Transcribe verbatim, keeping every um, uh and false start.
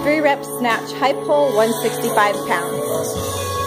Three rep snatch, high pull, one sixty-five pounds. Awesome.